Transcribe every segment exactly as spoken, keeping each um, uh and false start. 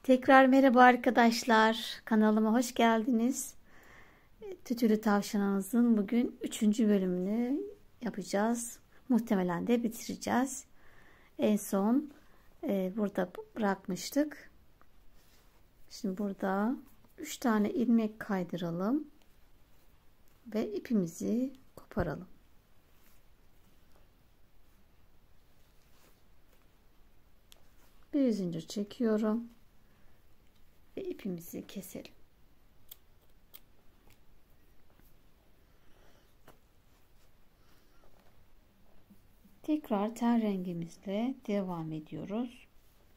Tekrar merhaba arkadaşlar. Kanalıma hoş geldiniz. Tütülü Tavşanımızın bugün üçüncü bölümünü yapacağız. Muhtemelen de bitireceğiz. En son e, burada bırakmıştık. Şimdi burada üç tane ilmek kaydıralım ve ipimizi koparalım. Bir zincir çekiyorum ve ipimizi keselim. Tekrar ten rengimizle devam ediyoruz.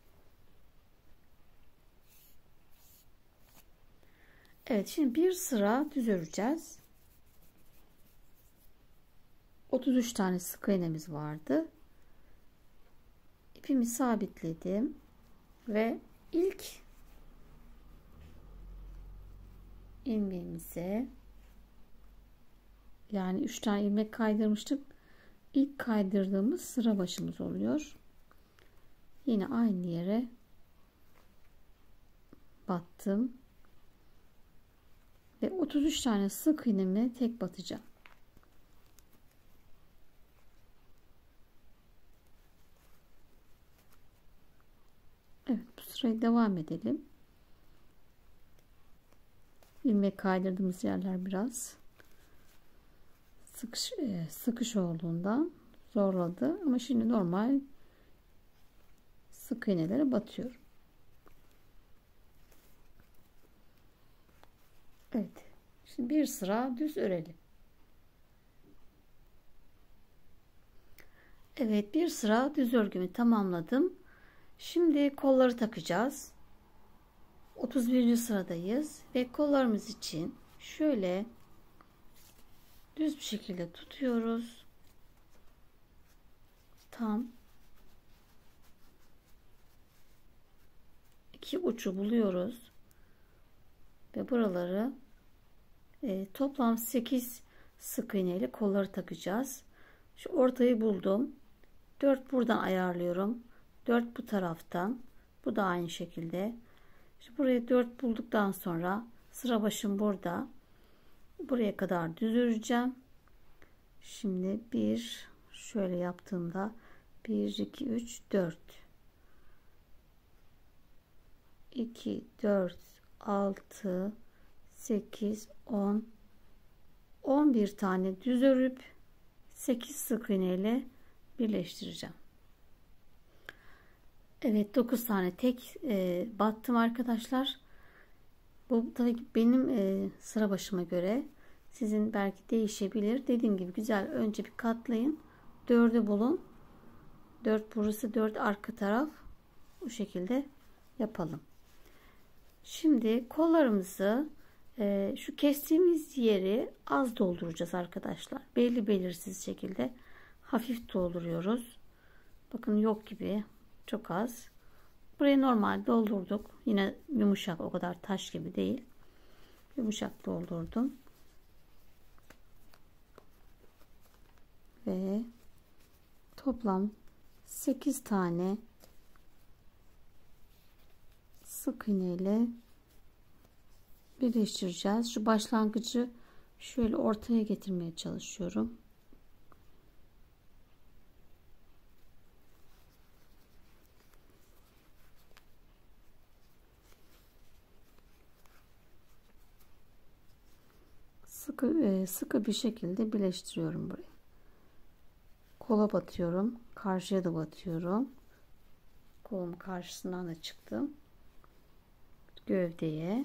Evet, şimdi bir sıra düz öreceğiz. otuz üç tane sık iğnemiz vardı. İpimi sabitledim ve ilk ilmeğimize, yani üç tane ilmek kaydırmıştık. İlk kaydırdığımız sıra başımız oluyor. Yine aynı yere battım ve otuz üç tane sık iğnemi tek batacağım. Evet, bu sırayı devam edelim. İlmek kaydırdığımız yerler biraz sıkış, sıkış olduğundan zorladı, ama şimdi normal sık iğnelere batıyorum. Evet, şimdi bir sıra düz örelim. Evet, bir sıra düz örgümü tamamladım. Şimdi kolları takacağız. otuz birinci sıradayız ve kollarımız için şöyle düz bir şekilde tutuyoruz. Tam iki ucu buluyoruz ve buraları e, toplam sekiz sık iğne ile kolları takacağız. Şu ortayı buldum. dört buradan ayarlıyorum. dört bu taraftan. Bu da aynı şekilde. Şimdi burayı dört bulduktan sonra sıra başım burada. Buraya kadar düz öreceğim. Şimdi bir şöyle yaptığımda bir iki üç dört iki dört altı sekiz on on bir tane düz örüp sekiz sık iğne ile birleştireceğim. Evet, dokuz tane tek e, battım arkadaşlar. Bu tabii ki benim e, sıra başıma göre, sizin belki değişebilir. Dediğim gibi güzel önce bir katlayın. dördü bulun. dört burası, dört arka taraf. Bu şekilde yapalım. Şimdi kollarımızı e, şu kestiğimiz yeri az dolduracağız arkadaşlar. Belli belirsiz şekilde hafif dolduruyoruz. Bakın yok gibi, çok az. Burayı normal doldurduk. Yine yumuşak, o kadar taş gibi değil. Yumuşak doldurdum. Ve toplam sekiz tane sık iğne ile birleştireceğiz. Şu başlangıcı şöyle ortaya getirmeye çalışıyorum. Sıkı, sıkı bir şekilde birleştiriyorum burayı. Kola batıyorum. Karşıya da batıyorum. Kolum karşısından da çıktım. Gövdeye.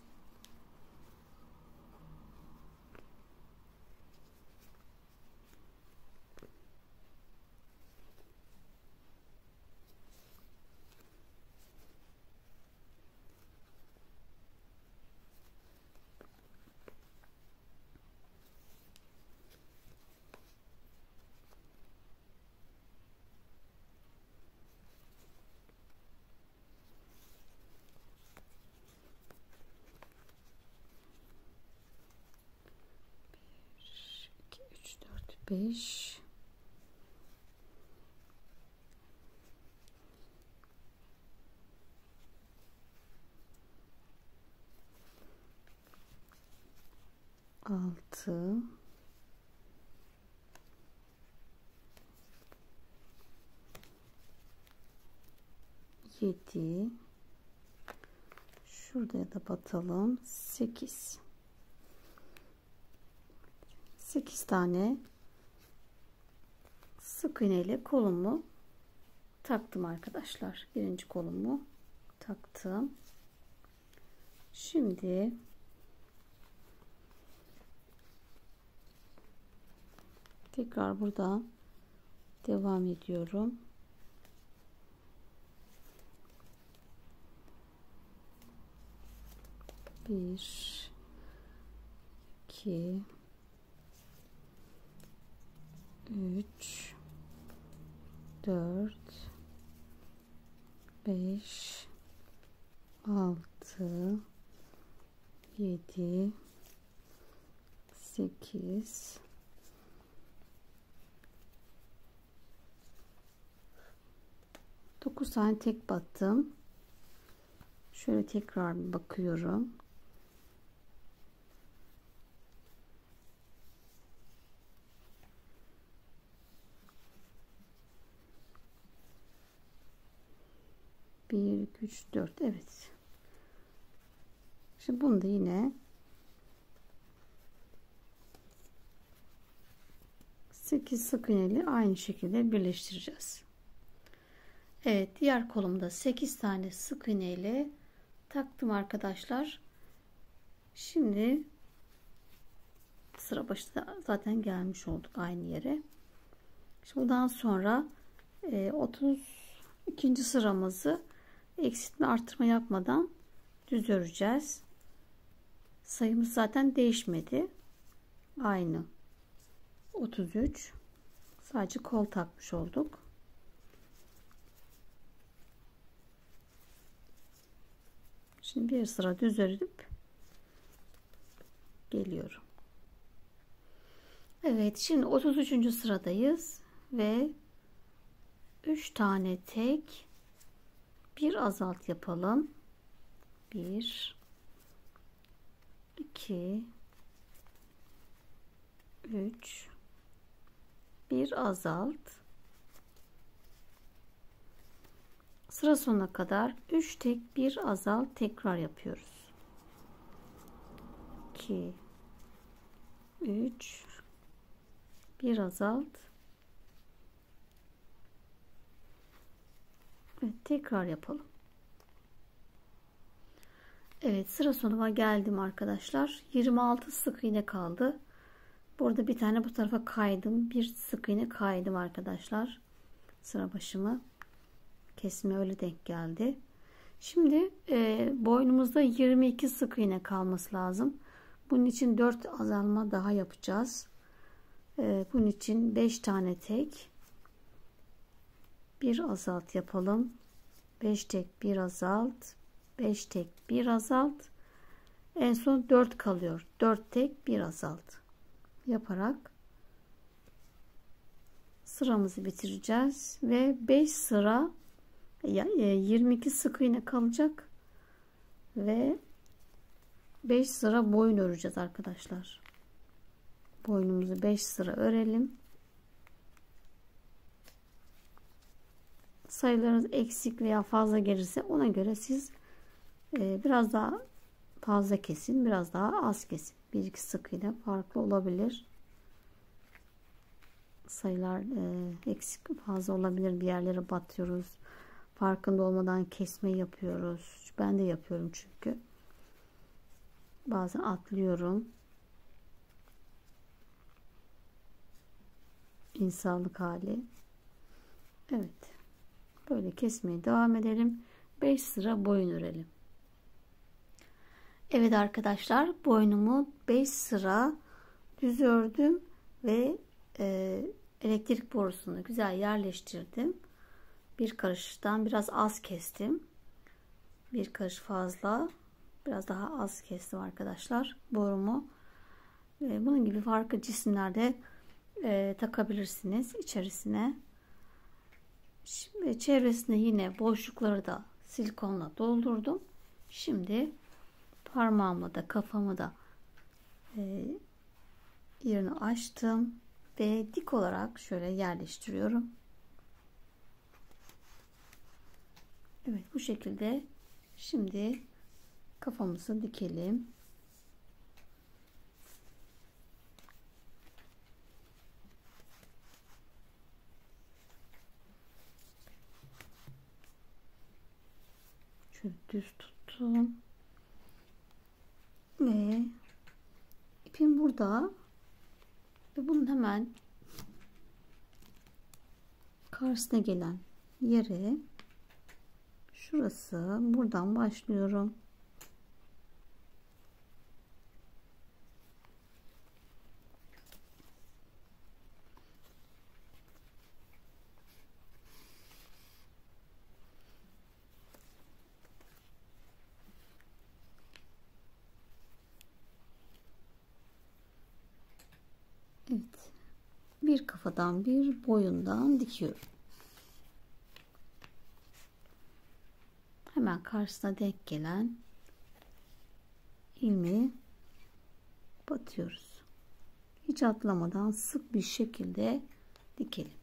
beş altı, yedi, şuraya da batalım, sekiz. sekiz tane sık iğne ile kolumu taktım arkadaşlar. Birinci kolumu taktım. Şimdi tekrar burada devam ediyorum. Bir, iki, üç, dört, beş, altı, yedi, sekiz, dokuz tane tek battım. Şöyle tekrar bir bakıyorum. bir, iki, üç, dört. Evet. Şimdi bunu da yine sekiz sık iğneli aynı şekilde birleştireceğiz. Evet, diğer kolumda sekiz tane sık iğne ile taktım arkadaşlar. Şimdi sıra başında zaten gelmiş olduk aynı yere. Şimdi bundan sonra otuz ikinci sıramızı eksiltme artırma yapmadan düz öreceğiz. Sayımız zaten değişmedi. Aynı. otuz üç. Sadece kol takmış olduk. Şimdi bir sıra düz örüp geliyorum. Evet, şimdi otuz üçüncü sıradayız ve üç tane tek, bir azalt yapalım. bir, iki, üç, bir azalt. Sıra sonuna kadar üç tek, bir azalt tekrar yapıyoruz. iki, üç, bir azalt. Evet, tekrar yapalım. Evet, sıra sonuna geldim arkadaşlar. yirmi altı sık iğne kaldı. Burada bir tane bu tarafa kaydım. Bir sık iğne kaydım arkadaşlar. Sıra başımı kesme öyle denk geldi. Şimdi e, boynumuzda yirmi iki sık iğne kalması lazım. Bunun için dört azalma daha yapacağız. E, bunun için beş tane tek, bir azalt yapalım. beş tek, bir azalt, beş tek, bir azalt. En son dört kalıyor. dört tek, bir azalt yaparak sıramızı bitireceğiz ve beş sıra yirmi iki sık iğne kalacak ve beş sıra boyun öreceğiz arkadaşlar. Boynumuzu beş sıra örelim. Sayılarınız eksik veya fazla gelirse ona göre siz biraz daha fazla kesin, biraz daha az kesin. bir iki sık iğne farklı olabilir. Sayılar e, eksik fazla olabilir. Bir yerlere batıyoruz. Farkında olmadan kesme yapıyoruz. Ben de yapıyorum çünkü. Bazen atlıyorum. İnsanlık hali. Evet. Böyle kesmeye devam edelim. beş sıra boyun örelim. Evet arkadaşlar, boynumu beş sıra düz ördüm ve e, elektrik borusunu güzel yerleştirdim. Bir karıştan biraz az kestim. Bir karış fazla, biraz daha az kestim arkadaşlar borumu. E, bunun gibi farklı cisimlerde e, takabilirsiniz içerisine. Şimdi çevresine yine boşlukları da silikonla doldurdum. Şimdi parmağımı da kafamı da e, yerini açtım ve dik olarak şöyle yerleştiriyorum. Evet, bu şekilde şimdi kafamızı dikelim. Şöyle düz tuttum ve ipim burada ve bunun hemen karşısına gelen yere, şurası, buradan başlıyorum. Evet. Bir kafadan bir boyundan dikiyorum. Hemen karşısına denk gelen ilmeği batıyoruz. Hiç atlamadan sık bir şekilde dikelim.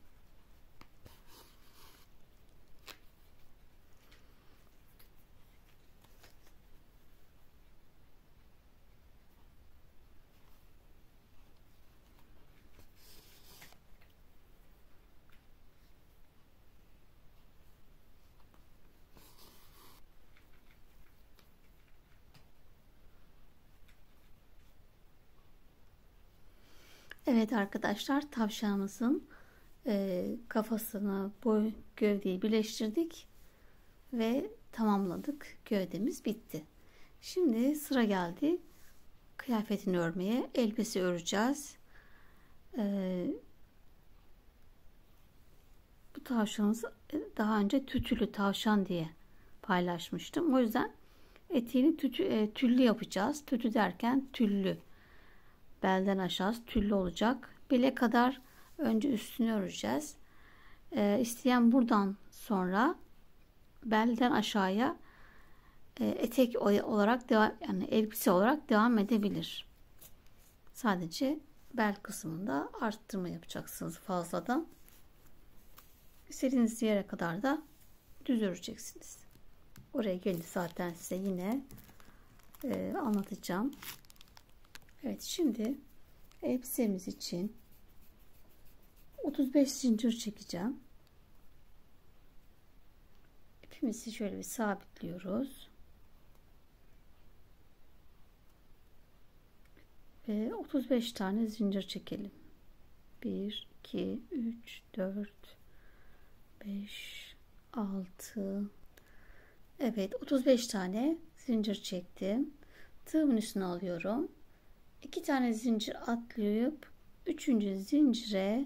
Evet arkadaşlar, tavşanımızın e, kafasını, boy, gövdeyi birleştirdik ve tamamladık. Gövdemiz bitti. Şimdi sıra geldi kıyafetini örmeye. Elbise öreceğiz. E, bu tavşanımızı daha önce tütülü tavşan diye paylaşmıştım. O yüzden eteğini tütü, e, tüllü yapacağız. Tütü derken tüllü. Belden aşağısı tüllü olacak. Bele kadar önce üstünü öreceğiz. E, isteyen buradan sonra belden aşağıya e, etek olarak devam, yani elbise olarak devam edebilir. Sadece bel kısmında arttırma yapacaksınız fazladan. İstediğiniz yere kadar da düz öreceksiniz. Oraya gelince zaten size yine e, anlatacağım. Evet, şimdi elbisemiz için otuz beş zincir çekeceğim. İpimizi şöyle bir sabitliyoruz. Ve otuz beş tane zincir çekelim. bir, iki, üç, dört, beş, altı. Evet, otuz beş tane zincir çektim. Tığımın üstüne alıyorum. iki tane zincir atlayıp üçüncü zincire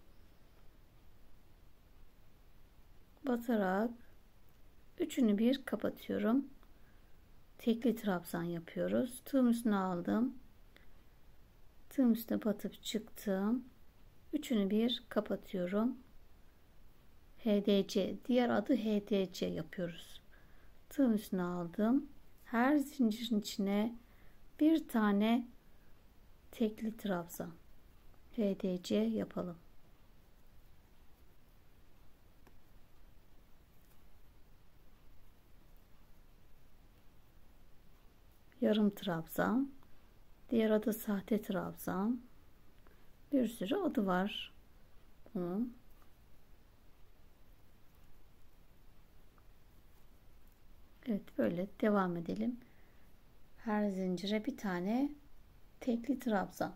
batarak üçünü bir kapatıyorum. Tekli trabzan yapıyoruz. Tığım üstüne aldım. Tığım üstüne batıp çıktım. Üçünü bir kapatıyorum. H D C, diğer adı H D C yapıyoruz. Tığım üstüne aldım. Her zincirin içine bir tane tekli trabzan. H D C yapalım. Yarım trabzan. Diğer adı sahte trabzan. Bir sürü adı var bunun. Evet, böyle devam edelim. Her zincire bir tane tekli trabzan.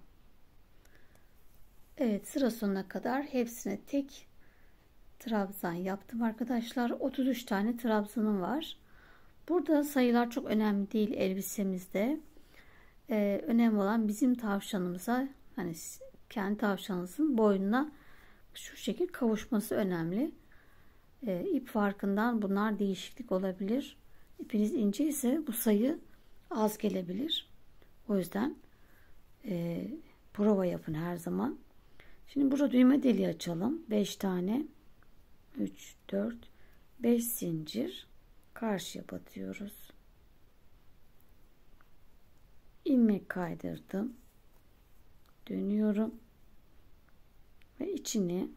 Evet, sıra sonuna kadar hepsine tek trabzan yaptım arkadaşlar. otuz üç tane trabzanım var. Burada sayılar çok önemli değil elbisemizde. Ee, önemli olan bizim tavşanımıza, hani kendi tavşanınızın boynuna şu şekil kavuşması önemli. Ee, ip farkından bunlar değişiklik olabilir. İpiniz ince ise bu sayı az gelebilir. O yüzden e, prova yapın her zaman. Şimdi burada düğme deliği açalım. beş tane. üç, dört, beş zincir karşıya batıyoruz. İlmek kaydırdım. dönüyorum ve içini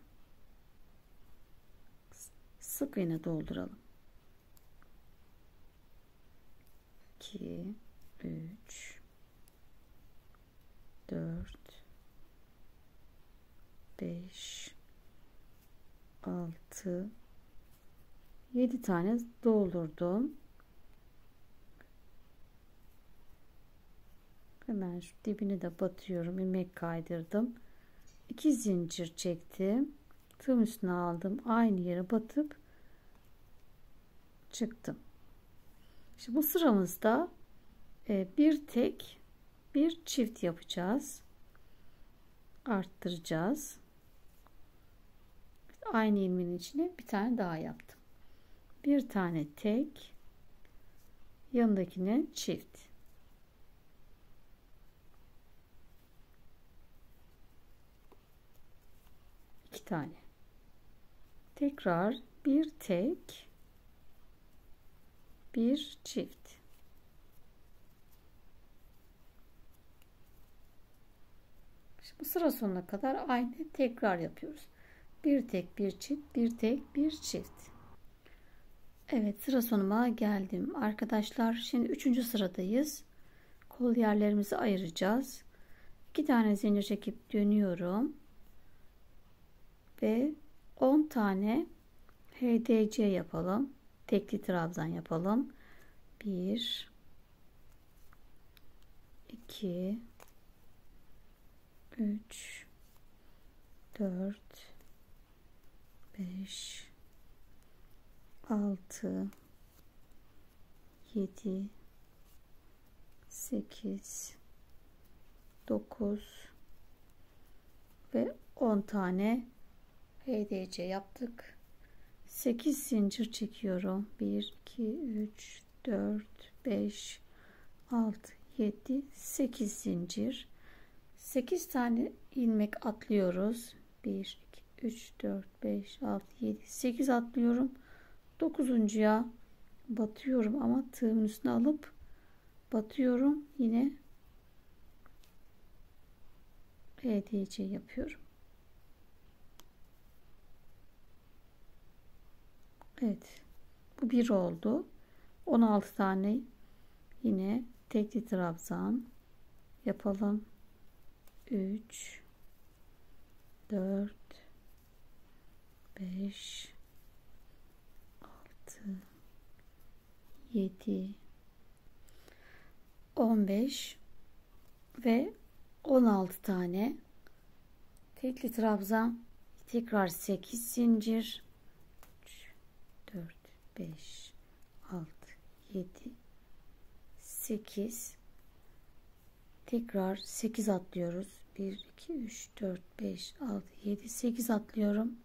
sık iğne dolduralım. iki, üç, dört, beş, altı, yedi tane doldurdum. Hemen şu dibine de batıyorum. ilmek kaydırdım. iki zincir çektim. Tığım üstüne aldım. Aynı yere batıp çıktım. Şimdi bu sıramızda bir tek bir çift yapacağız. Arttıracağız. Aynı ilmeğin içine bir tane daha yaptım. Bir tane tek, yanındakine çift. İki tane. Tekrar bir tek, bir çift. Şimdi bu sıra sonuna kadar aynı tekrar yapıyoruz. Bir tek, bir çift, bir tek, bir çift. Evet, sıra sonuma geldim arkadaşlar. Şimdi üçüncü sıradayız. Kol yerlerimizi ayıracağız. iki tane zincir çekip dönüyorum ve on tane H D C yapalım. Tekli trabzan yapalım. bir, iki, üç, dört, beş, altı, yedi, sekiz, dokuz ve on tane H D C yaptık. sekiz zincir çekiyorum. bir, iki, üç, dört, beş, altı, yedi, sekiz zincir. sekiz tane ilmek atlıyoruz. bir, iki, üç, dört, beş, altı, yedi, sekiz atlıyorum. dokuzuncuya batıyorum ama tığımın üstüne alıp batıyorum. Yine H D C yapıyorum. Evet. Bu bir oldu. on altı tane yine tekli trabzan yapalım. üç, dört, beş, altı, yedi, on beş ve on altı tane tekli trabzan, tekrar sekiz zincir, üç, dört, beş, altı, yedi, sekiz, tekrar sekiz atlıyoruz. bir, iki, üç, dört, beş, altı, yedi, sekiz atlıyorum.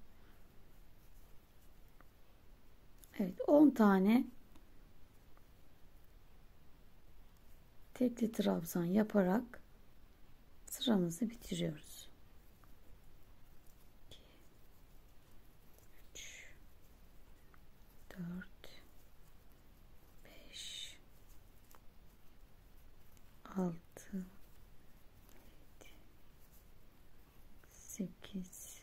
Evet, on tane tekli trabzan yaparak sıramızı bitiriyoruz. iki, üç, dört, beş, altı, yedi, sekiz.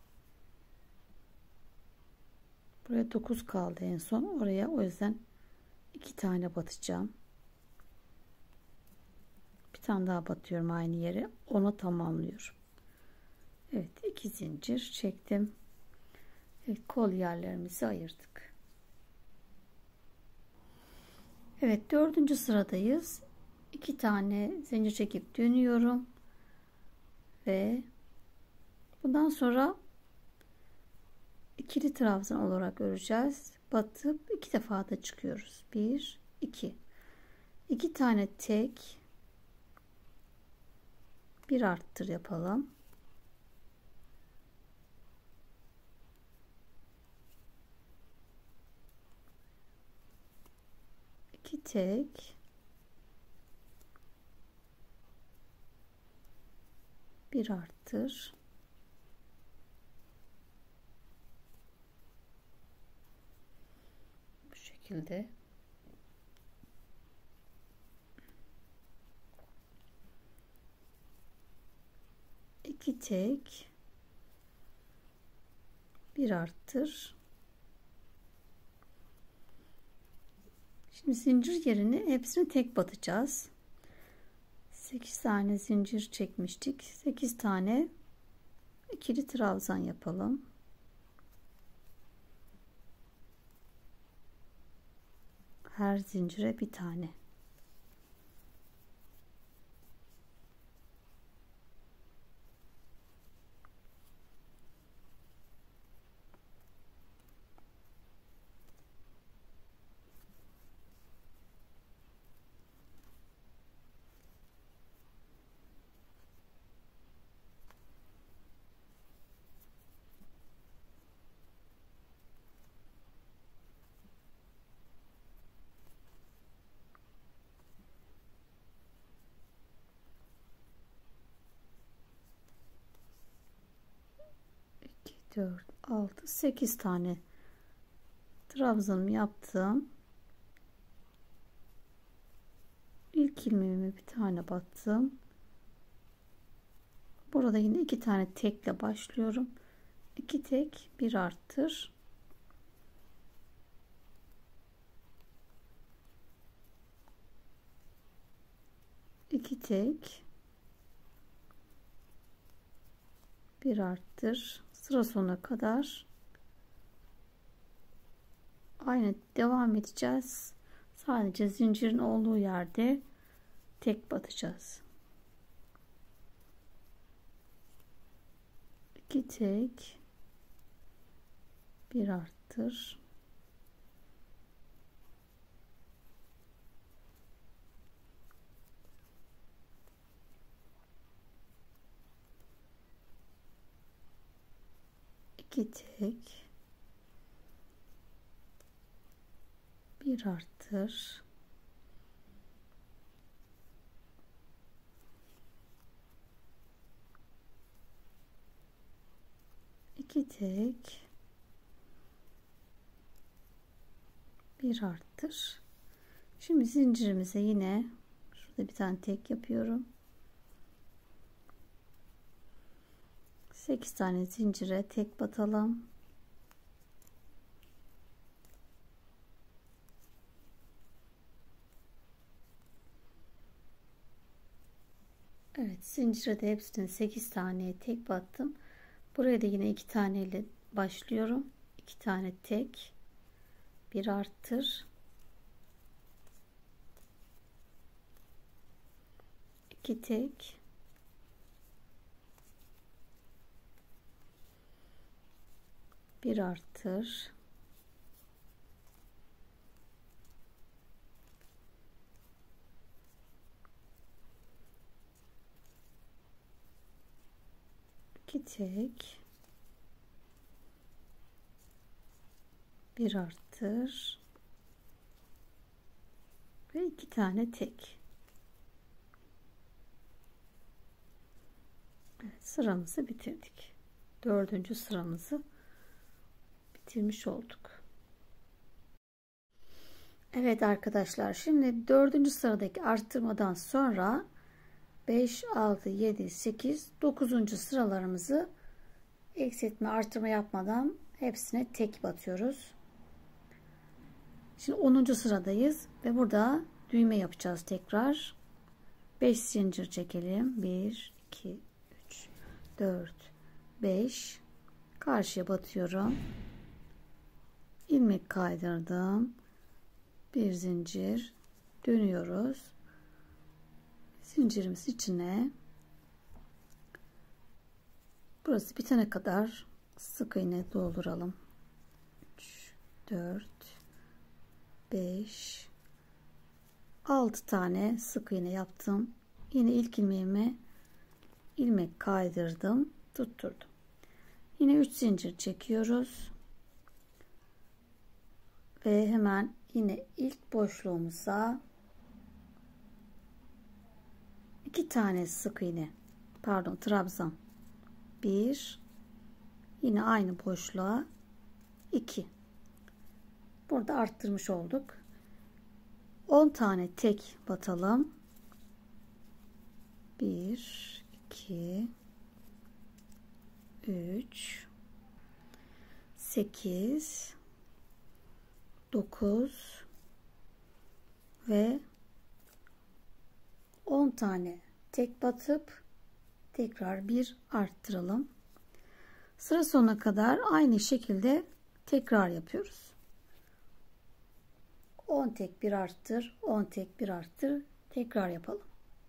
Buraya dokuz kaldı en son. Oraya o yüzden iki tane batacağım. Bir tane daha batıyorum aynı yere. Onu tamamlıyorum. Evet, iki zincir çektim. Evet, kol yerlerimizi ayırdık. Evet, dördüncü sıradayız. iki tane zincir çekip dönüyorum ve bundan sonra ikili trabzan olarak öreceğiz. Batıp iki defa da çıkıyoruz. bir, iki. iki tane tek, bir arttır yapalım. iki tek, bir arttır. Bu şekilde. iki tek, bir arttır. Şimdi zincir yerine hepsini tek batacağız. sekiz tane zincir çekmiştik. sekiz tane ikili trabzan yapalım. Her zincire bir tane. dört, altı, sekiz tane trabzanımı yaptım. İlk ilmeğime bir tane battım. Burada yine iki tane tekle başlıyorum. iki tek, bir arttır. iki tek, bir arttır. Sıra sonuna kadar aynı devam edeceğiz. Sadece zincirin olduğu yerde tek batacağız. iki tek, bir arttır. iki tek, bir arttır. iki tek, bir arttır. Şimdi zincirimize yine şurada bir tane tek yapıyorum. sekiz tane zincire tek batalım. Evet, zincire de hepsini sekiz taneye tek battım. Buraya da yine iki tane ile başlıyorum. iki tane tek, bir arttır. iki tek, bir arttır. iki tek, bir arttır ve iki tane tek. Evet, sıramızı bitirdik. Dördüncü sıramızı bitirmiş olduk. Evet arkadaşlar, şimdi dördüncü sıradaki arttırmadan sonra beş, altı, yedi, sekiz, dokuzuncu sıralarımızı eksiltme artırma yapmadan hepsine tek batıyoruz. Şimdi onuncu sıradayız ve burada düğme yapacağız tekrar. beş zincir çekelim. bir, iki, üç, dört, beş. Karşıya batıyorum. İlmek kaydırdım. Bir zincir dönüyoruz. Zincirimiz içine burası bitene kadar sık iğne dolduralım. üç, dört, beş, altı tane sık iğne yaptım. Yine ilk ilmeğime ilmek kaydırdım, tutturdum. Yine üç zincir çekiyoruz ve hemen yine ilk boşluğumuza iki tane sık iğne, pardon trabzan, bir, yine aynı boşluğa iki. Burada arttırmış olduk. on tane tek batalım. bir, iki, üç, sekiz, dokuz ve on tane tek batıp tekrar bir arttıralım. Sıra sonuna kadar aynı şekilde tekrar yapıyoruz. on tek bir arttır, on tek bir arttır, tekrar yapalım.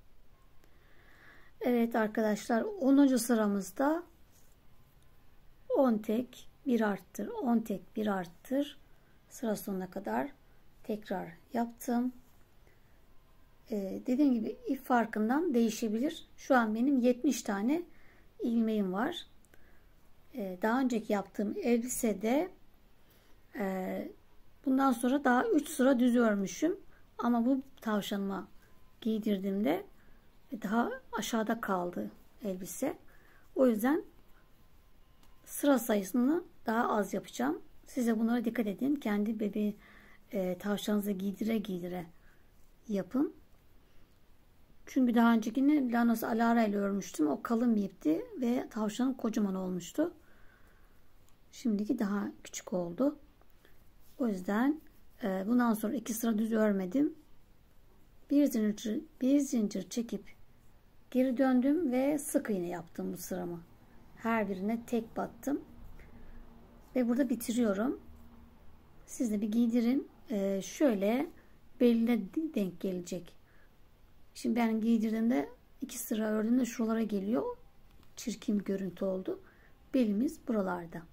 Evet arkadaşlar, onuncu sıramızda on tek bir arttır, on tek bir arttır, sıra sonuna kadar tekrar yaptım. Ee, dediğim gibi ip farkından değişebilir. Şu an benim yetmiş tane ilmeğim var. Ee, daha önceki yaptığım elbisede e, bundan sonra daha üç sıra düz örmüşüm. Ama bu tavşanıma giydirdiğimde daha aşağıda kaldı elbise. O yüzden sıra sayısını daha az yapacağım. Size bunlara dikkat edin. Kendi bebeği e, tavşanınıza giydire giydire yapın. Çünkü daha öncekini Lanos Alara ile örmüştüm. O kalın bir ipti ve tavşanın kocaman olmuştu. Şimdiki daha küçük oldu. O yüzden e, bundan sonra iki sıra düz örmedim. Bir zincir, bir zincir çekip geri döndüm ve sık iğne yaptım bu sıramı. Her birine tek battım. Ve burada bitiriyorum. Siz de bir giydirin. E, şöyle beline denk gelecek. Şimdi ben giydirdiğimde iki sıra ördüğümde şuralara geliyor. Çirkin bir görüntü oldu. Belimiz buralarda.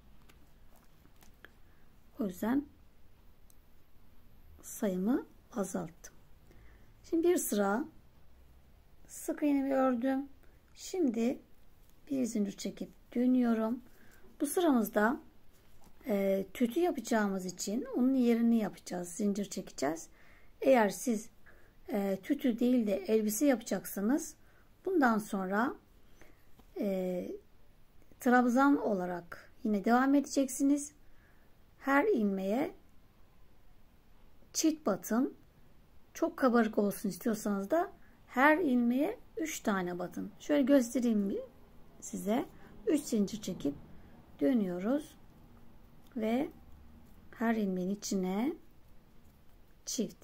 O yüzden sayımı azalttım. Şimdi bir sıra sık iğnemi ördüm. Şimdi bir zincir çekip dönüyorum. Bu sıramızda e, tütü yapacağımız için onun yerini yapacağız. Zincir çekeceğiz. Eğer siz e, tütü değil de elbise yapacaksanız bundan sonra e, trabzan olarak yine devam edeceksiniz. Her ilmeğe çift batın. Çok kabarık olsun istiyorsanız da her ilmeğe üç tane batın. Şöyle göstereyim size. üç zincir çekip dönüyoruz ve her ilmeğin içine çift.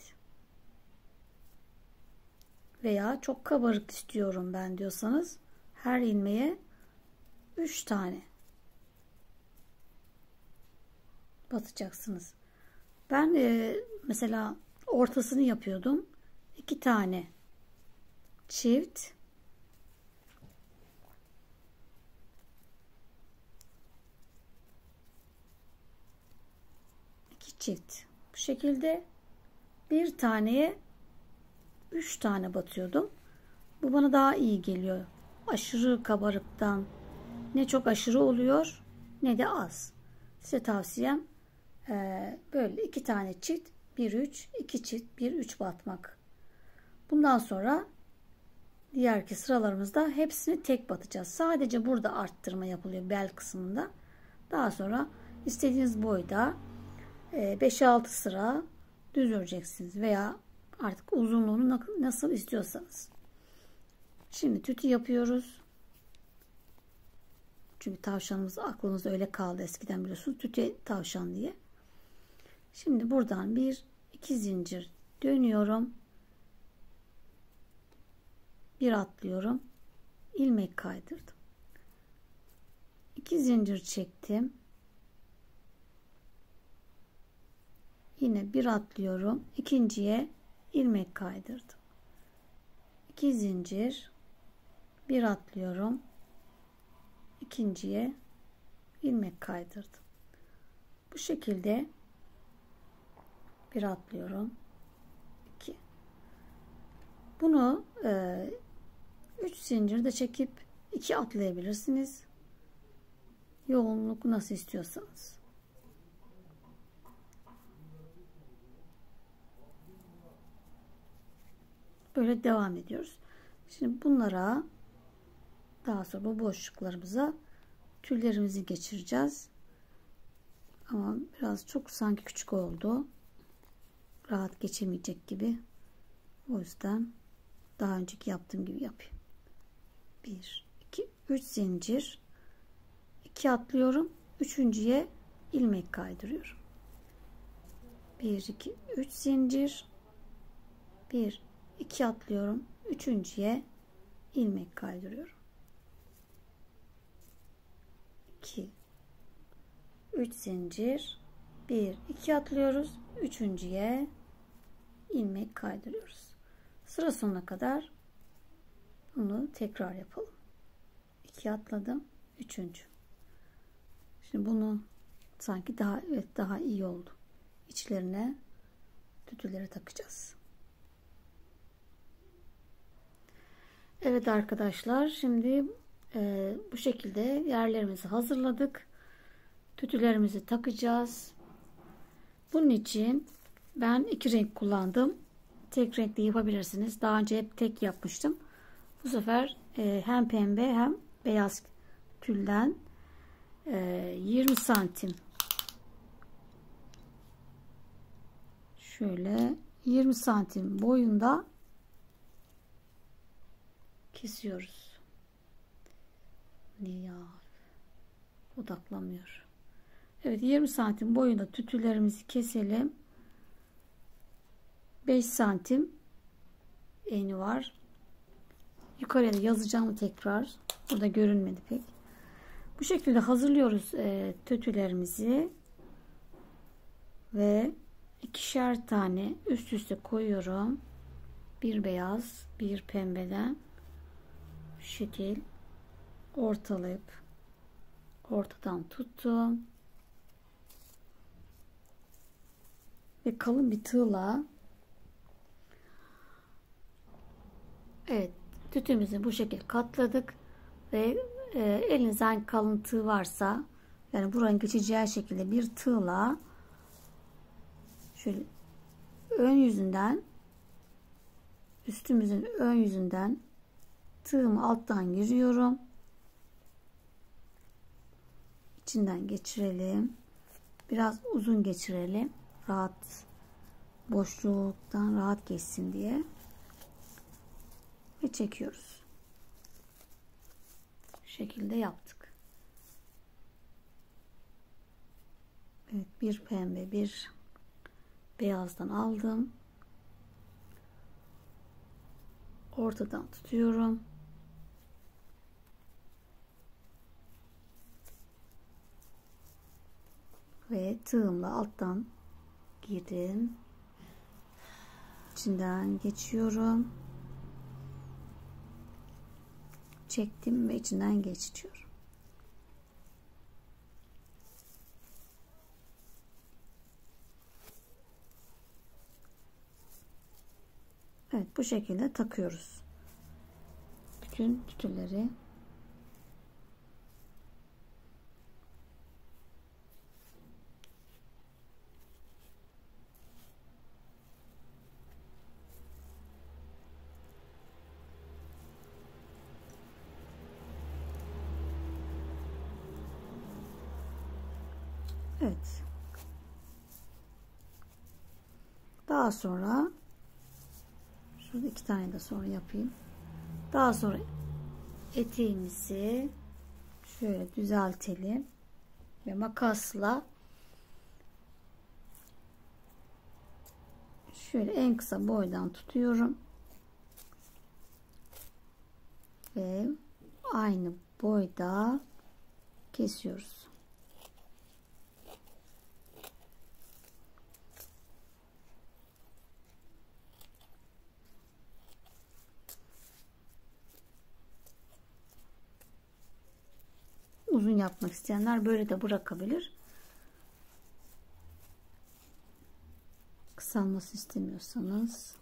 Veya çok kabarık istiyorum ben diyorsanız her ilmeğe üç tane batacaksınız. Ben e, mesela ortasını yapıyordum. iki tane çift, iki çift. Bu şekilde bir taneye üç tane batıyordum. Bu bana daha iyi geliyor. Aşırı kabarıktan ne çok aşırı oluyor ne de az. Size tavsiyem e, böyle iki tane çift, bir üç, iki çift, bir üç batmak. Bundan sonra diğerki sıralarımızda hepsini tek batacağız. Sadece burada arttırma yapılıyor bel kısmında. Daha sonra istediğiniz boyda beş altı sıra düz öreceksiniz veya artık uzunluğunu nasıl istiyorsanız. Şimdi tütü yapıyoruz. Çünkü tavşanımız aklınızda öyle kaldı eskiden biliyorsunuz. Tütü tavşan diye. Şimdi buradan bir iki zincir dönüyorum. Bir atlıyorum. İlmek kaydırdım. iki zincir çektim. Yine bir atlıyorum. İkinciye ilmek kaydırdım. iki zincir, bir atlıyorum. İkinciye ilmek kaydırdım. Bu şekilde bir atlıyorum. iki. Bunu üç zincir de çekip iki atlayabilirsiniz. Yoğunluk nasıl istiyorsanız. Böyle devam ediyoruz. Şimdi bunlara daha sonra bu boşluklarımıza tüllerimizi geçireceğiz. Ama biraz çok sanki küçük oldu. Rahat geçemeyecek gibi. O yüzden daha önceki yaptığım gibi yapayım. bir, iki, üç zincir. iki atlıyorum. Üçüncüye ilmek kaydırıyorum. bir iki üç zincir. bir iki atlıyorum. Üçüncüye ilmek kaydırıyorum. iki üç zincir. bir iki atlıyoruz. Üçüncüye ilmek kaydırıyoruz. Sıra sonuna kadar bunu tekrar yapalım. iki atladım. Üçüncü. Şimdi bunu sanki daha evet daha iyi oldu. İçlerine tütüleri takacağız. Evet arkadaşlar, şimdi e, bu şekilde yerlerimizi hazırladık. Tütülerimizi takacağız. Bunun için ben iki renk kullandım. Tek renkli yapabilirsiniz. Daha önce hep tek yapmıştım. Bu sefer e, hem pembe hem beyaz tülden e, yirmi santim, şöyle yirmi santim boyunda kesiyoruz. Niye ya? Odaklamıyor. Evet, yirmi santim boyunda tütülerimizi keselim. beş santim eni var. Yukarıya da yazacağım tekrar. Burada görünmedi pek. Bu şekilde hazırlıyoruz e, tütülerimizi ve ikişer tane üst üste koyuyorum. Bir beyaz, bir pembeden şu şekil ortalayıp ortadan tuttum ve kalın bir tığla, evet, tütümüzü bu şekilde katladık ve e, elinizden kalın tığ varsa, yani buranın geçeceği şekilde bir tığla şöyle ön yüzünden, üstümüzün ön yüzünden tığımı alttan giriyorum. İçinden geçirelim. Biraz uzun geçirelim. Rahat, boşluktan rahat geçsin diye. Ve çekiyoruz. Bu şekilde yaptık. Evet, bir pembe, bir beyazdan aldım. Ortadan tutuyorum. Ve tığımla alttan girdim. İçinden geçiyorum. Çektim ve içinden geçiriyorum. Evet, bu şekilde takıyoruz. Bütün tütüleri. Evet. Daha sonra şurada iki tane de sonra yapayım. Daha sonra eteğimizi şöyle düzeltelim ve makasla şöyle en kısa boydan tutuyorum ve aynı boyda kesiyoruz. Uzun yapmak isteyenler böyle de bırakabilir. Kısalması istemiyorsanız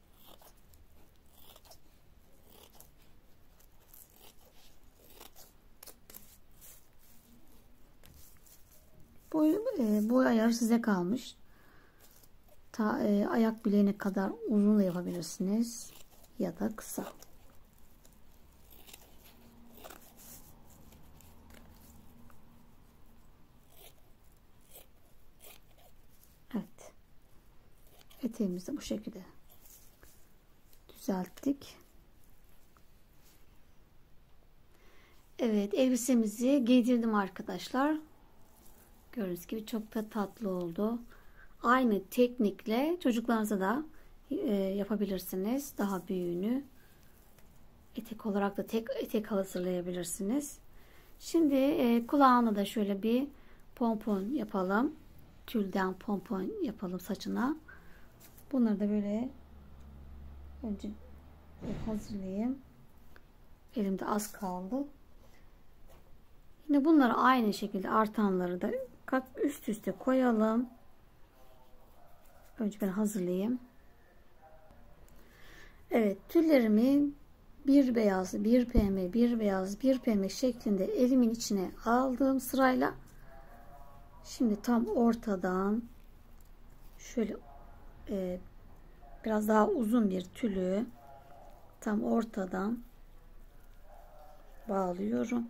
boy, e, boy ayarı size kalmış. Ta, e, ayak bileğine kadar uzun da yapabilirsiniz ya da kısa. Evet. Eteğimizi bu şekilde düzelttik. Evet, elbisemizi giydirdim arkadaşlar. Gördüğünüz gibi çok da tatlı oldu. Aynı teknikle çocuklarınıza da e, yapabilirsiniz. Daha büyüğünü. Etek olarak da tek etek hazırlayabilirsiniz. Şimdi e, kulağına da şöyle bir pompon yapalım. Tülden pompon yapalım saçına. Bunları da böyle önce hazırlayayım. Elimde az kaldı. Yine bunları aynı şekilde artanları da kat üst üste koyalım. Önce ben hazırlayayım. Evet, tüllerimi bir beyaz, bir pembe, bir beyaz, bir pembe şeklinde elimin içine aldım sırayla. Şimdi tam ortadan şöyle e, biraz daha uzun bir tülü tam ortadan bağlıyorum.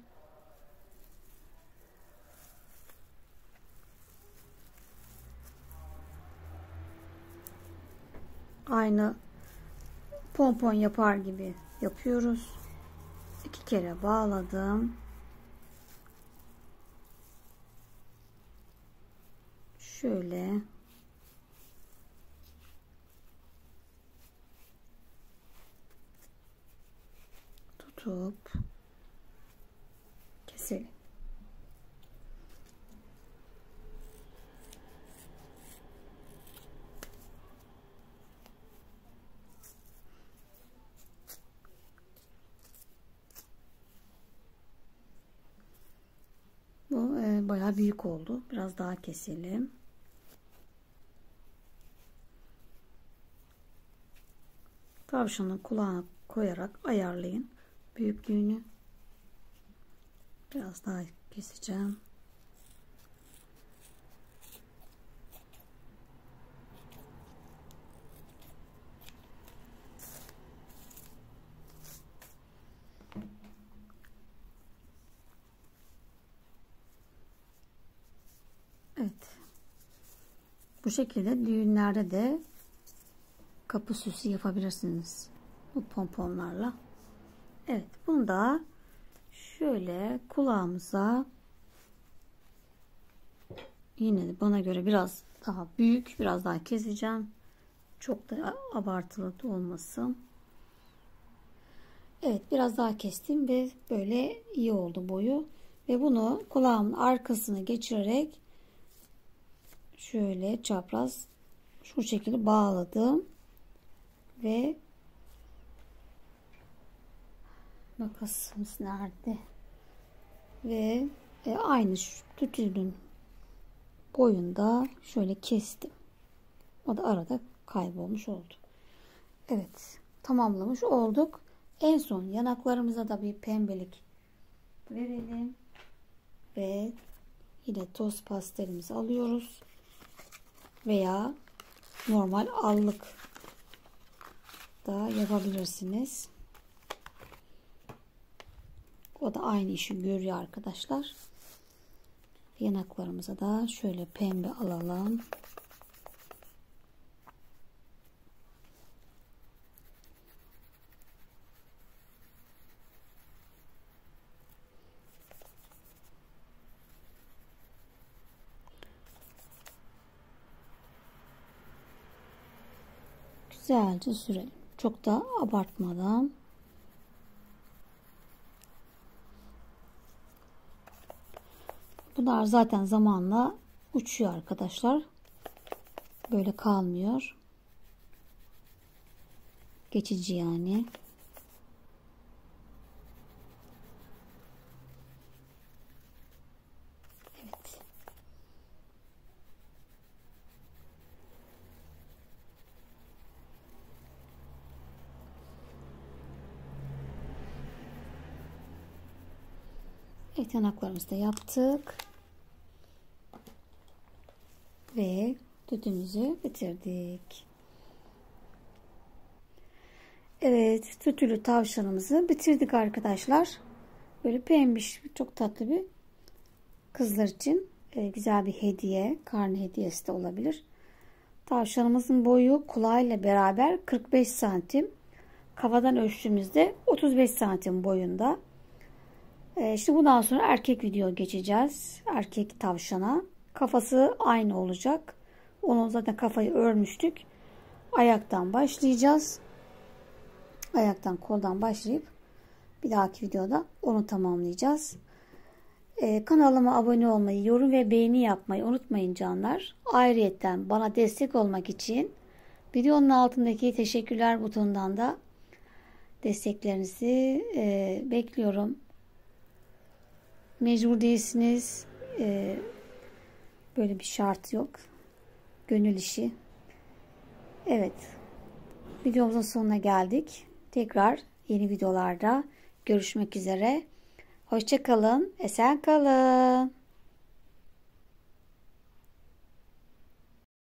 Aynı pompon yapar gibi yapıyoruz. İki kere bağladım. Şöyle tutup keselim. Bu e, bayağı büyük oldu. Biraz daha keselim. Tavşanın kulağına koyarak ayarlayın büyüklüğünü. Biraz daha keseceğim. Evet. Bu şekilde düğünlerde de kapı süsü yapabilirsiniz. Bu pomponlarla. Evet. Bunu da şöyle kulağımıza yine de bana göre biraz daha büyük, biraz daha keseceğim. Çok da abartılı da olmasın. Evet, biraz daha kestim ve böyle iyi oldu boyu. Ve bunu kulağımın arkasına geçirerek şöyle çapraz şu şekilde bağladım. Ve makasımız nerede? Ve e, aynı şu tütünün boyunda şöyle kestim. O da arada kaybolmuş oldu. Evet, tamamlamış olduk. En son yanaklarımıza da bir pembelik verelim. Ve yine toz pastelimizi alıyoruz. Veya normal allık da yapabilirsiniz. O da aynı işi görüyor arkadaşlar. Yanaklarımıza da şöyle pembe alalım. Güzelce sürelim. Çok da abartmadan. Bunlar zaten zamanla uçuyor arkadaşlar. Böyle kalmıyor. Geçici yani. Evet. Evet, yanaklarımızı da yaptık. Ve tütümüzü bitirdik. Evet, tütülü tavşanımızı bitirdik arkadaşlar. Böyle pembiş, çok tatlı bir kızlar için e, güzel bir hediye, karne hediyesi de olabilir. Tavşanımızın boyu kulağıyla beraber kırk beş santim. Kafadan ölçtüğümüzde otuz beş santim boyunda. Ee, işte bundan sonra erkek video geçeceğiz. Erkek tavşana. Kafası aynı olacak. Onun zaten kafayı örmüştük. Ayaktan başlayacağız. Ayaktan, koldan başlayıp bir dahaki videoda onu tamamlayacağız. Ee, kanalıma abone olmayı, yorum ve beğeni yapmayı unutmayın canlar. Ayrıyeten bana destek olmak için videonun altındaki teşekkürler butonundan da desteklerinizi e, bekliyorum. Mecbur değilsiniz. E, böyle bir şart yok. Gönül işi. Evet. Videomuzun sonuna geldik. Tekrar yeni videolarda görüşmek üzere. Hoşça kalın. Esen kalın.